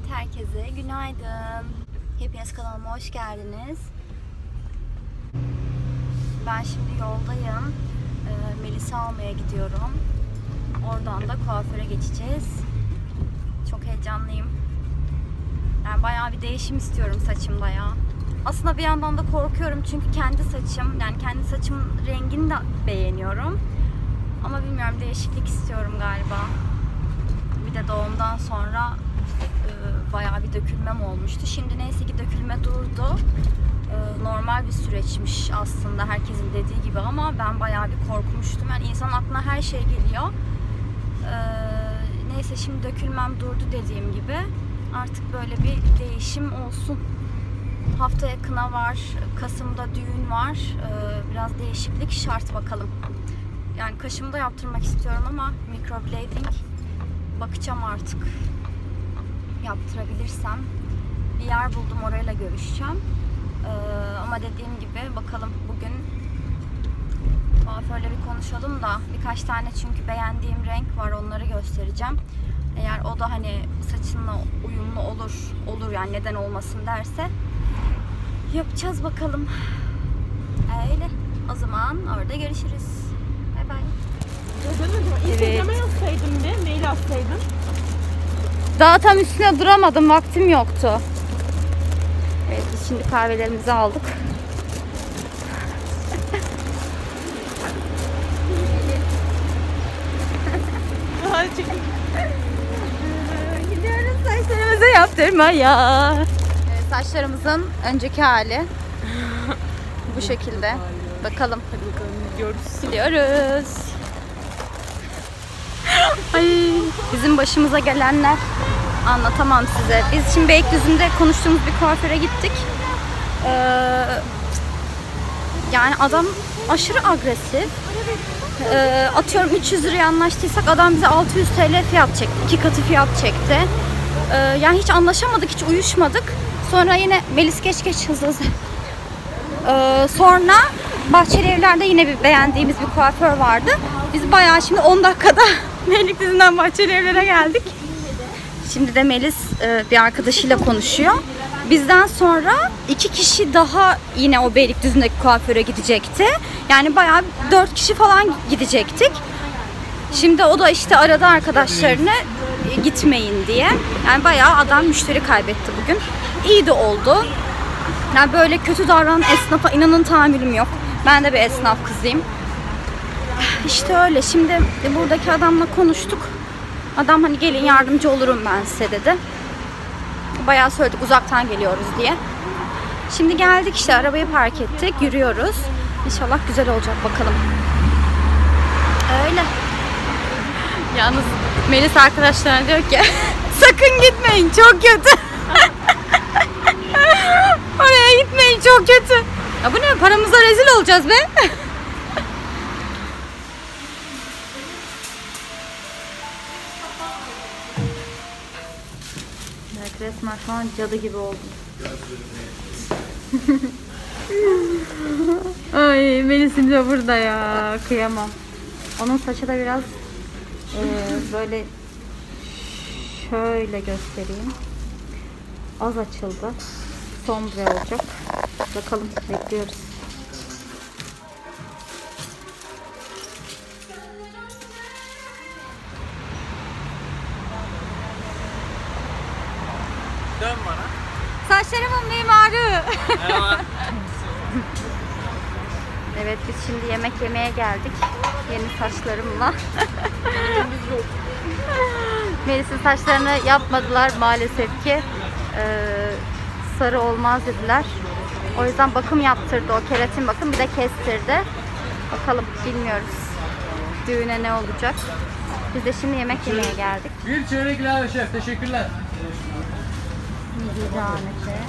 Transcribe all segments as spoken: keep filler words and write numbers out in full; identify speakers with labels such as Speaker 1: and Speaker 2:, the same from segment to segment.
Speaker 1: Herkese günaydın. Hepiniz kanalıma hoş geldiniz. Ben şimdi yoldayım. Ee, Melis'i almaya gidiyorum. Oradan da kuaföre geçeceğiz. Çok heyecanlıyım. Yani bayağı bir değişim istiyorum saçımda ya. Aslında bir yandan da korkuyorum çünkü kendi saçım, yani kendi saçımın rengini de beğeniyorum. Ama bilmiyorum, değişiklik istiyorum galiba. Bir de doğumdan sonra e, bayağı bir dökülmem olmuştu. Şimdi neyse ki dökülme durdu. E, normal bir süreçmiş aslında herkesin dediği gibi ama ben bayağı bir korkmuştum. Yani insanın aklına her şey geliyor. E, neyse şimdi dökülmem durdu dediğim gibi. Artık böyle bir değişim olsun. Haftaya kına var, Kasım'da düğün var. E, biraz değişiklik şart bakalım. Yani kaşımı da yaptırmak istiyorum ama microblading bakacağım artık. Yaptırabilirsem. Bir yer buldum, orayla görüşeceğim. Ee, ama dediğim gibi bakalım bugün kuaförle bir konuşalım da birkaç tane çünkü beğendiğim renk var, onları göstereceğim. Eğer o da hani saçınla uyumlu olur, olur yani neden olmasın derse yapacağız bakalım. Öyle. O zaman orada görüşürüz. Bay bay.
Speaker 2: Instagram'a yazsaydın bir, mail atsaydın.
Speaker 1: Daha tam üstüne duramadım, vaktim yoktu. Evet, biz şimdi kahvelerimizi aldık. Gidiyoruz saçlarımızı yaptırmaya. Evet, saçlarımızın önceki hali bu şekilde. Bakalım.
Speaker 2: Hadi bakalım, gidiyoruz.
Speaker 1: Gidiyoruz. Ay, bizim başımıza gelenler anlatamam size. Biz şimdi Beylikdüzü'nde konuştuğumuz bir kuaföre gittik. Ee, yani adam aşırı agresif. Ee, atıyorum üç yüz liraya anlaştıysak adam bize altı yüz TL fiyat çekti. iki katı fiyat çekti. Ee, yani hiç anlaşamadık, hiç uyuşmadık. Sonra yine Melis geç geç hızlı hızlı. Ee, sonra Bahçelievler'de yine bir beğendiğimiz bir kuaför vardı. Biz bayağı şimdi on dakikada Beylikdüzü'nden Bahçelievler'e geldik. Şimdi de Melis e, bir arkadaşıyla konuşuyor. Bizden sonra iki kişi daha yine o Beylikdüzü'ndeki kuaföre gidecekti. Yani bayağı dört kişi falan gidecektik. Şimdi o da işte aradı arkadaşlarını e, gitmeyin diye. Yani bayağı adam müşteri kaybetti bugün. İyi de oldu. Yani böyle kötü davranan esnafa inanın tahammülüm yok. Ben de bir esnaf kızıyım. İşte öyle. Şimdi buradaki adamla konuştuk. Adam hani gelin yardımcı olurum ben size dedi. Bayağı söyledik uzaktan geliyoruz diye. Şimdi geldik işte, arabayı park ettik. Yürüyoruz. İnşallah güzel olacak bakalım. Öyle. Yalnız Melis arkadaşlarına diyor ki sakın gitmeyin, çok kötü. Oraya gitmeyin, çok kötü. Ya bu ne? Paramıza rezil olacağız be. Evet, resmen şu an cadı gibi oldum. Ay, Melis'im de burada ya. Kıyamam. Onun saçı da biraz e, böyle şöyle göstereyim. Az açıldı. Sombre olacak. Bakalım, bekliyoruz.
Speaker 2: Dön bana.
Speaker 1: Saçlarımın mimarı.
Speaker 2: Merhaba.
Speaker 1: Evet, biz şimdi yemek yemeye geldik. Yeni saçlarımla. Melis'in saçlarını yapmadılar maalesef ki. Ee, sarı olmaz dediler. O yüzden bakım yaptırdı, o keratin bakım, bir de kestirdi. Bakalım, bilmiyoruz düğüne ne olacak. Biz de şimdi yemek yemeye geldik.
Speaker 2: Bir çeyrek ilave şef, teşekkürler.
Speaker 1: Midye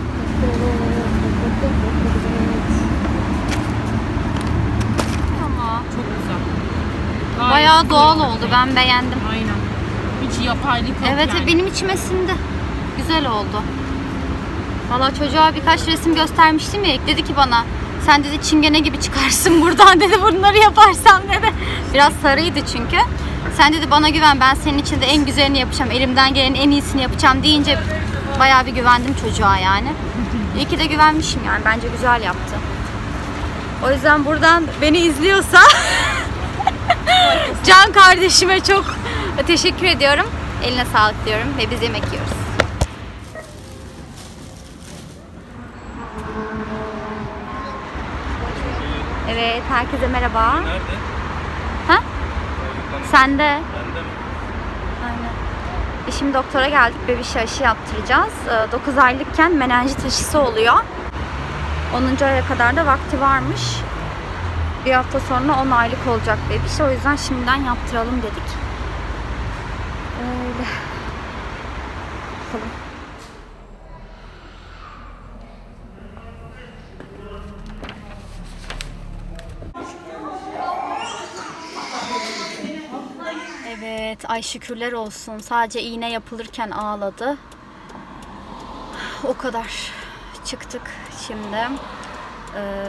Speaker 1: Ama
Speaker 2: Çok güzel.
Speaker 1: bayağı doğal oldu, ben beğendim.
Speaker 2: Aynen. Hiç yapaylık yok
Speaker 1: Evet,
Speaker 2: yani.
Speaker 1: benim içime sindi. Güzel oldu. Valla çocuğa birkaç resim göstermiştim ya, dedi ki bana Sen dedi çingene gibi çıkarsın buradan dedi, bunları yaparsam dedi. Biraz sarıydı çünkü. Sen dedi bana güven, ben senin için de en güzelini yapacağım, elimden gelenin en iyisini yapacağım deyince bayağı bir güvendim çocuğa yani. İyi ki de güvenmişim yani, bence güzel yaptı. O yüzden buradan beni izliyorsa Can kardeşime çok teşekkür ediyorum. Eline sağlık diyorum ve biz yemek yiyoruz. Evet, herkese merhaba.
Speaker 3: Nerede?
Speaker 1: Ha? Sende.
Speaker 3: Bende mi?
Speaker 1: Aynen. E şimdi doktora geldik, bebiş aşı yaptıracağız. dokuz aylıkken menenjit aşısı oluyor. onuncu aya kadar da vakti varmış. Bir hafta sonra on aylık olacak bebiş. O yüzden şimdiden yaptıralım dedik. Öyle. Bakalım. Evet, ay şükürler olsun. Sadece iğne yapılırken ağladı. O kadar. Çıktık şimdi. Ee,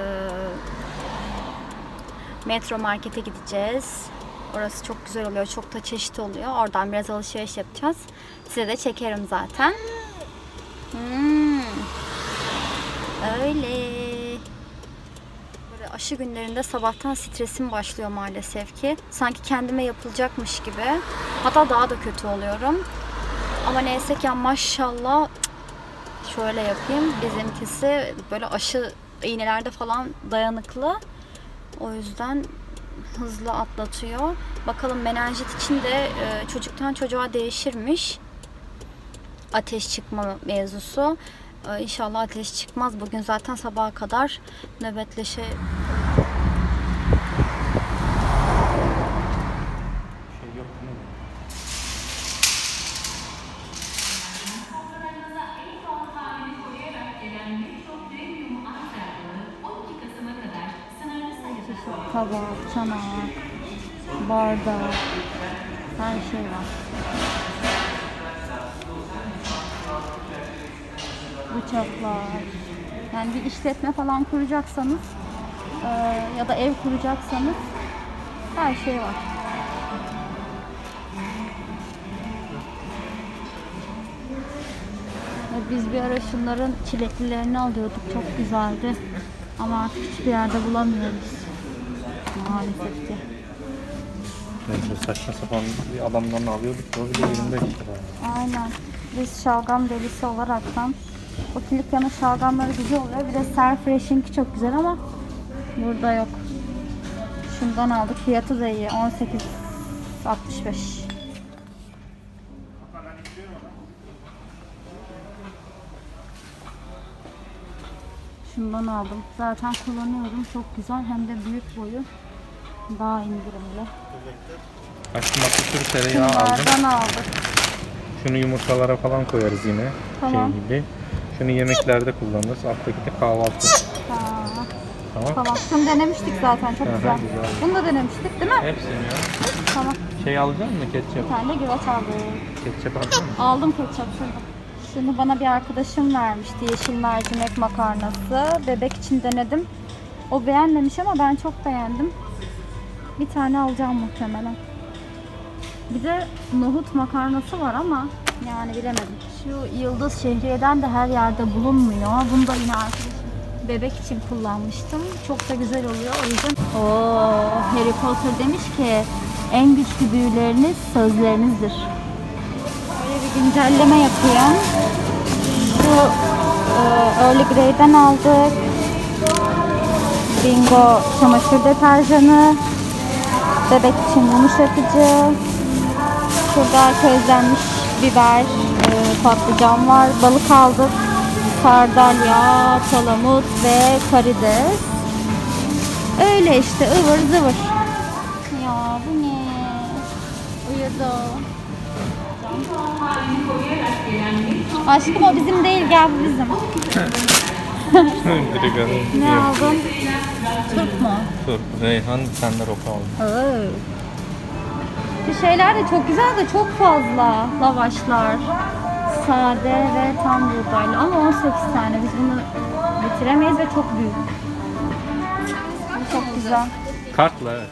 Speaker 1: Metro Market'e gideceğiz. Orası çok güzel oluyor, çok da çeşit oluyor. Oradan biraz alışveriş yapacağız. Size de çekerim zaten. Hmm. Öyle. Böyle aşı günlerinde sabahtan stresim başlıyor maalesef ki. Sanki kendime yapılacakmış gibi. Hatta daha da kötü oluyorum. Ama neyse ki maşallah, şöyle yapayım. Bizimkisi böyle aşı iğnelerde falan dayanıklı. O yüzden hızlı atlatıyor. Bakalım menenjit için de e, çocuktan çocuğa değişirmiş. Ateş çıkma mevzusu. E, İnşallah ateş çıkmaz. Bugün zaten sabaha kadar nöbetleşe...
Speaker 3: Şey yok değil mi?
Speaker 1: Tabak, çanak, bardak, her şey var. Bıçaklar. Yani bir işletme falan kuracaksanız e, ya da ev kuracaksanız her şey var. Biz bir ara şunların çileklilerini alıyorduk. Çok güzeldi. Ama artık hiçbir yerde bulamıyoruz. Maalesef ki.
Speaker 3: Neyse, saçma sapan bir adamdan alıyorduk. O bile yirmi beş lira.
Speaker 1: Aynen. Biz şalgam delisi olaraktan, o Kilikya'nın şalgamları güzel oluyor. Bir de Serfresh'inki çok güzel ama burada yok. Şundan aldık. Fiyatı da iyi. on sekiz altmış beş. Şundan aldım. Zaten kullanıyorum. Çok güzel. Hem de büyük boyu. Daha indirimli.
Speaker 3: Aşkım bak, bir sürü tereyağı aldım.
Speaker 1: Bunlardan aldık.
Speaker 3: Şunu yumurtalara falan koyarız yine.
Speaker 1: Tamam.
Speaker 3: Şey gibi. Şunu yemeklerde kullanırız. Alttaki de kahvaltı.
Speaker 1: Ha.
Speaker 3: Tamam.
Speaker 1: Tamam. Şunu denemiştik zaten. Çok
Speaker 3: Aha,
Speaker 1: güzel.
Speaker 3: güzel.
Speaker 1: Bunu da denemiştik değil mi?
Speaker 3: Hepsini ya.
Speaker 1: Tamam.
Speaker 3: Şey alacak mısın? Ketçap.
Speaker 1: Bir tane de güveç aldım.
Speaker 3: Ketçap alacak mısın?
Speaker 1: Aldım ketçap şurada. Şunu bana bir arkadaşım vermişti. Yeşil mercimek makarnası. Bebek için denedim. O beğenmemiş ama ben çok beğendim. Bir tane alacağım muhtemelen. Bir de nohut makarnası var ama yani bilemedim. Şu yıldız şehriyeden de her yerde bulunmuyor. Bunu da yine arkadaşım bebek için kullanmıştım. Çok da güzel oluyor o yüzden. Oo, Harry Potter demiş ki en güçlü büyüleriniz sözlerinizdir. Böyle bir güncelleme yapıyorum. Şu e, Early Grey'den aldık. Bingo çamaşır deterjanı. Bebek için yumuşatıcı. Şurada közlenmiş biber, e, patlıcan var. Balık aldık. Sardalya, palamut ve karides. Öyle işte, ıvır zıvır. Ya bu ne? Uyudu. Aşkım o bizim değil, gel bu bizim.
Speaker 3: Direkt alayım.
Speaker 1: Ne aldın? Turp mu?
Speaker 3: Dur, Reyhan sen de roka aldın.
Speaker 1: Oo. Şu şeyler de çok güzel de çok fazla. Lavaşlar. Sade ve tam buğdaylı ama on sekiz tane. Biz bunu bitiremeyiz ve çok büyük. güzel.
Speaker 3: Kartla evet.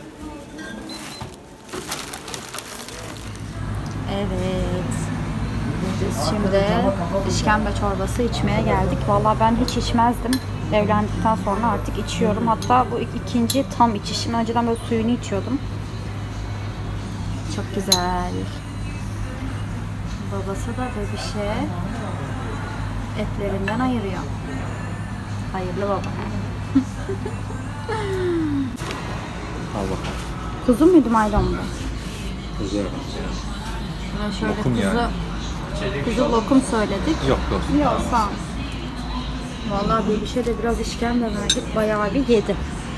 Speaker 1: Evet. Biz şimdi işkembe çorbası içmeye geldik. Vallahi ben hiç içmezdim. Evlendikten sonra artık içiyorum. Hatta bu ikinci tam içişim. Önceden böyle suyunu içiyordum. Çok güzel. Babası da bebişe etlerinden ayırıyor. Hayırlı baba.
Speaker 3: Al bakalım.
Speaker 1: Kuzu muydu maydanoz mu?
Speaker 3: Güzel.
Speaker 1: Ben şöyle
Speaker 3: Lokum
Speaker 1: kuzu,
Speaker 3: yani.
Speaker 1: kuzu lokum söyledik.
Speaker 3: Yok dostum.
Speaker 1: Yok sağ ol. Vallahi bebişe de biraz işkembe verdik. Bayağı bir yedi.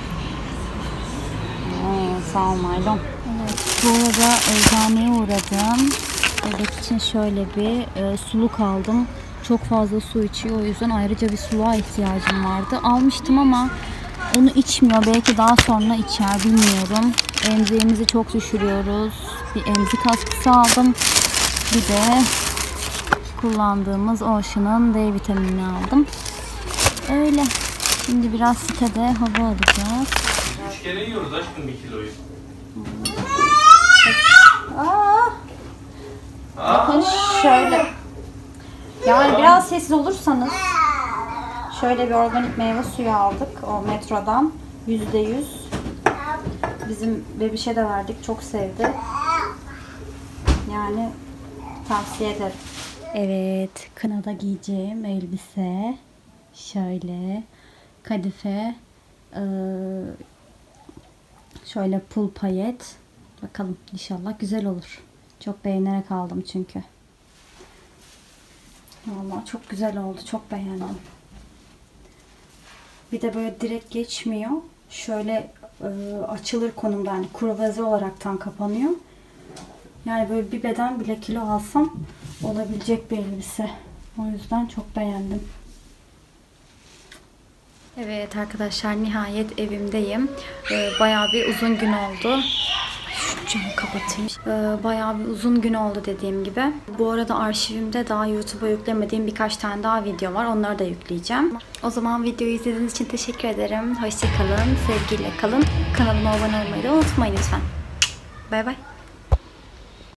Speaker 1: Ee, sağ ol maydanoz. Evet, bu arada eczaneye uğradım. Bebek için şöyle bir e, suluk aldım. Çok fazla su içiyor. O yüzden ayrıca bir suluğa ihtiyacım vardı. Almıştım ama onu içmiyor. Belki daha sonra içer, bilmiyorum. Emziğimizi çok düşürüyoruz. Bir emzik askısı aldım. Bir de kullandığımız Ocean'ın D vitaminini aldım. Öyle. Şimdi biraz sitede hava alacağız.
Speaker 3: Üç kere yiyoruz aşkım bir kiloyu.
Speaker 1: Aa. Bakın şöyle. Yani biraz sessiz olursanız şöyle bir organik meyve suyu aldık o metrodan. yüzde yüz. Bizim bebişe de verdik. Çok sevdi. Yani tavsiye ederim. Evet. Kınada giyeceğim elbise. Şöyle. Kadife. Şöyle pul payet. Bakalım inşallah güzel olur. Çok beğenerek aldım çünkü. Vallahi çok güzel oldu. Çok beğendim. Bir de böyle direkt geçmiyor. Şöyle e, açılır konumda. Yani kruvaze olaraktan kapanıyor. Yani böyle bir beden bile kilo alsam olabilecek bir elbise. O yüzden çok beğendim. Evet arkadaşlar, nihayet evimdeyim. Ee, bayağı bir uzun gün oldu. Şu camı kapatayım. Ee, bayağı bir uzun gün oldu dediğim gibi. Bu arada arşivimde daha YouTube'a yüklemediğim birkaç tane daha video var. Onları da yükleyeceğim. O zaman videoyu izlediğiniz için teşekkür ederim. Hoşça kalın, sevgiyle kalın. Kanalıma abone olmayı da unutmayın lütfen. Bay bay.